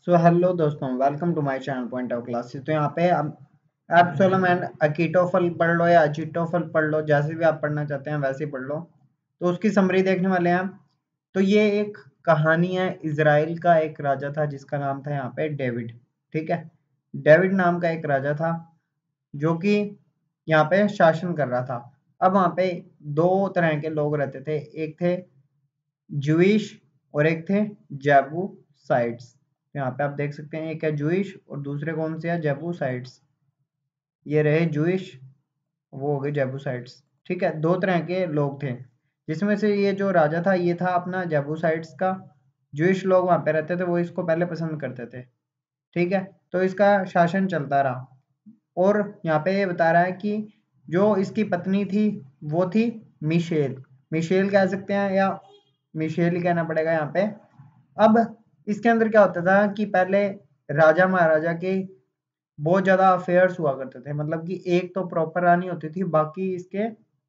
सो hello दोस्तों, welcome to my channel point of classes. तो यहाँ पे एब्सोलम एंड अकीटोफल पढ़ लो या अचीटोफल पढ़ लो, जैसे भी आप पढ़ना चाहते हैं वैसे ही पढ़ लो। तो उसकी समरी देखने वाले हैं। तो ये एक कहानी है, इजराइल का एक राजा था जिसका नाम था यहाँ पे डेविड। ठीक है, डेविड नाम का एक राजा था जो कि यहाँ पे शासन कर रहा था। अब वहाँ पे दो तरह के लोग रहते थे, एक थे जूइश और एक थे जेबूसाइट्स। यहाँ पे आप देख सकते हैं, एक है जूइश और दूसरे कौन से है, जेबूसाइट्स। ये रहे जूइश, वो हो गए जेबूसाइट्स। ठीक है, दो तरह के लोग थे, जिसमें से ये जो राजा था ये था अपना जेबूसाइट्स का। जूइश लोग वहाँ पे रहते थे, वो इसको पहले पसंद करते थे। ठीक है, तो इसका शासन चलता रहा। और यहाँ पे ये बता रहा है कि जो इसकी पत्नी थी वो थी मिशेल। मिशेल कह सकते हैं या मिशेल ही कहना पड़ेगा यहाँ पे। अब इसके अंदर क्या होता था कि पहले राजा महाराजा के बहुत ज्यादा अफेयर्स हुआ करते थे, मतलब कि एक तो प्रॉपर रानी होती थी, बाकी इसके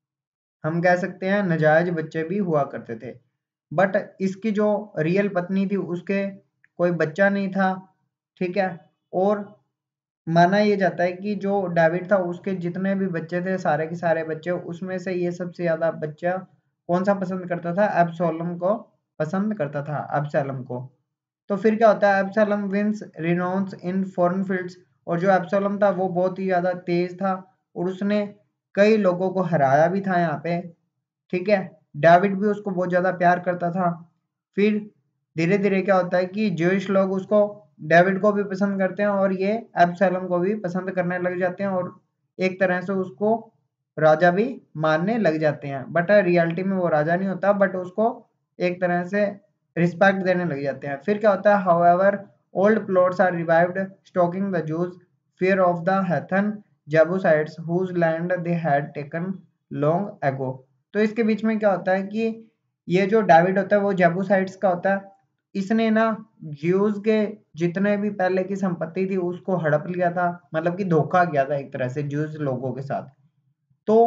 हम कह सकते हैं नाजायज बच्चे भी हुआ करते थे। बट इसकी जो रियल पत्नी थी उसके कोई बच्चा नहीं था। ठीक है, और माना ये जाता है कि जो डेविड था उसके जितने भी बच्चे थे, सारे के सारे बच्चे, उसमें से ये सबसे ज्यादा बच्चा कौन सा पसंद करता था, एब्सोलम को पसंद करता था, एब्सोलम को। तो फिर क्या होता है, Absalom wins renown in foreign fields. और जो एब्सोलम था वो बहुत ही ज्यादा तेज था और उसने कई लोगों को हराया भी था यहाँ पे। ठीक है, डेविड भी उसको बहुत ज्यादा प्यार करता था। फिर धीरे धीरे क्या होता है कि ज्यूइश लोग उसको, डेविड को भी पसंद करते हैं और ये एब्सोलम को भी पसंद करने लग जाते हैं और एक तरह से उसको राजा भी मानने लग जाते हैं। बट रियलिटी में वो राजा नहीं होता, बट उसको एक तरह से रिस्पेक्ट देने लग जाते हैं। फिर क्या होता है, however old plots are revived stalking the Jews fear of the Hethan Jebusites whose land they had taken long ago। तो इसके बीच में क्या होता है कि ये जो डेविड होता है वो जेबूसाइट्स का होता है। इसने ना ज्यूज के जितने भी पहले की संपत्ति थी उसको हड़प लिया था, मतलब कि धोखा किया था एक तरह से ज्यूज लोगों के साथ। तो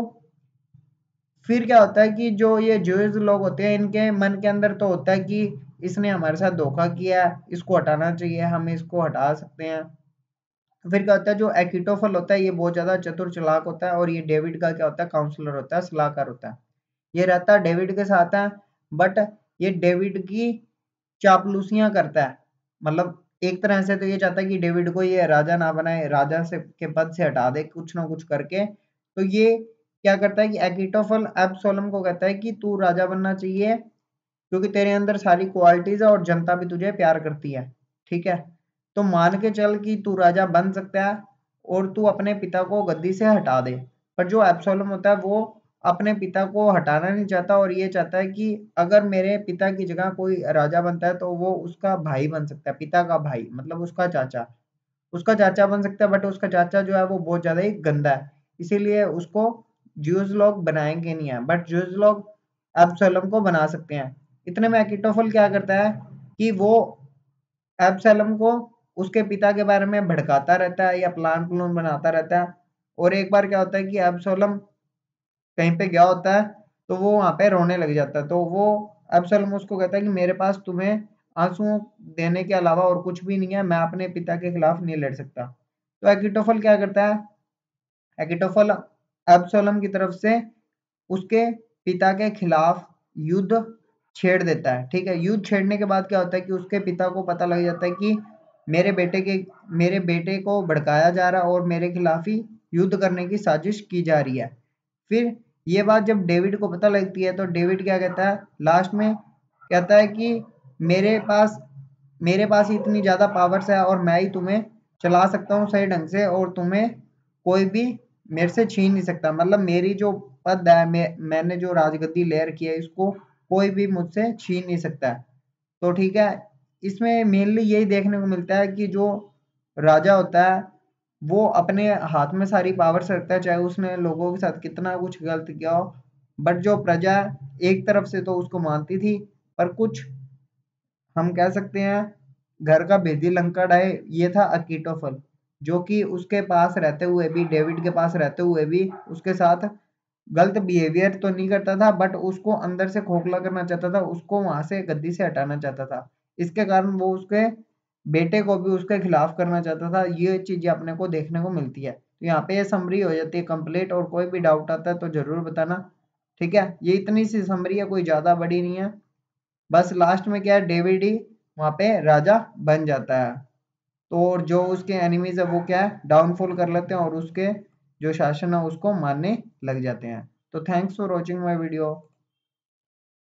फिर क्या होता है कि जो ये ज्यूज लोग होते हैं इनके मन के अंदर तो होता है कि इसने हमारे साथ धोखा किया है, इसको हटाना चाहिए, हम इसको हटा सकते हैं। फिर क्या होता है, जो एकिटोफल होता है ये बहुत ज्यादा चतुर चालाक होता है और ये डेविड का क्या होता है, काउंसलर होता है, सलाहकार होता है। ये रहता है डेविड के साथ है, बट ये डेविड की चापलूसियां करता है। मतलब एक तरह से तो ये चाहता है कि डेविड को ये राजा ना बनाए, राजा से के पद से हटा दे कुछ ना कुछ करके। तो ये क्या करता है कि एकिटोफल एब्सोलम को कहता है कि तू राजा बनना चाहिए क्योंकि तेरे अंदर सारी क्वालिटीज है और जनता भी तुझे प्यार करती है। ठीक है, तो मान के चल कि तू राजा बन सकता है और तू अपने पिता को गद्दी से हटा दे। पर जो एब्सोलम होता है वो अपने पिता को हटाना नहीं चाहता और ये चाहता है कि अगर मेरे पिता की जगह कोई राजा बनता है तो वो उसका भाई बन सकता है, पिता का भाई मतलब उसका चाचा, उसका चाचा बन सकता है। बट उसका चाचा जो है वो बहुत ज्यादा ही गंदा है, इसीलिए उसको ज्यूज लोग बनाएंगे नहीं है, बट ज्यूज लोग एब्सोलम को बना सकते हैं। इतने में अकिटोफल क्या करता है कि वो एब्सैलम को उसके पिता के बारे में भड़काता रहता है या प्लान प्लून बनाता रहता है। और एक बार क्या होता है कि एब्सोलम कहीं पे गया होता है तो वो वहां पे रोने लग जाता है। तो वो एब्सोलम उसको कहता है कि मेरे पास तुम्हें आंसू देने के अलावा और कुछ भी नहीं है, मैं अपने पिता के खिलाफ नहीं लड़ सकता। तो एकिटोफल क्या करता है, एकिटोफल एब्सोलम की तरफ से उसके पिता के खिलाफ युद्ध छेड़ देता है। ठीक है, युद्ध छेड़ने के बाद क्या होता है कि उसके पिता को पता लग जाता है कि मेरे बेटे के मेरे बेटे को भड़काया जा रहा है और मेरे खिलाफ ही युद्ध करने की साजिश की जा रही है। फिर ये बात जब डेविड को पता लगती है तो डेविड क्या कहता है लास्ट में, कहता है कि मेरे पास मेरे पास ही इतनी ज्यादा पावर्स है और मैं ही तुम्हें चला सकता हूँ सही ढंग से और तुम्हें कोई भी मेरे से छीन नहीं सकता। मतलब मेरी जो पद है, मैंने जो राजगद्दी ले रखी है इसको कोई भी मुझसे छीन नहीं सकता है। तो ठीक है, इसमें मेनली यही देखने को मिलता है कि जो राजा होता है वो अपने हाथ में सारी पावर्स रखता है, चाहे उसने लोगों के साथ कितना कुछ गलत किया हो। बट जो प्रजा एक तरफ से तो उसको मानती थी, पर कुछ हम कह सकते हैं घर का भेदी लंका डाहे, ये था अकीटोफल, जो कि उसके पास रहते हुए भी, डेविड के पास रहते हुए भी उसके साथ गलत बिहेवियर तो नहीं करता था, बट उसको अंदर से खोखला करना चाहता था, उसको वहां से गद्दी से हटाना चाहता था। इसके कारण वो उसके बेटे को भी उसके खिलाफ करना चाहता था। ये चीजें अपने को देखने को मिलती है। तो यहाँ पे ये समरी हो जाती है कंप्लीट, और कोई भी डाउट आता है तो जरूर बताना। ठीक है, ये इतनी सी समरी है, कोई ज्यादा बड़ी नहीं है। बस लास्ट में क्या है, डेविड ही वहां पे राजा बन जाता है। तो और जो उसके एनिमीज है वो क्या है, डाउनफॉल कर लेते हैं और उसके जो शासन है उसको मानने लग जाते हैं। तो thanks for watching my video.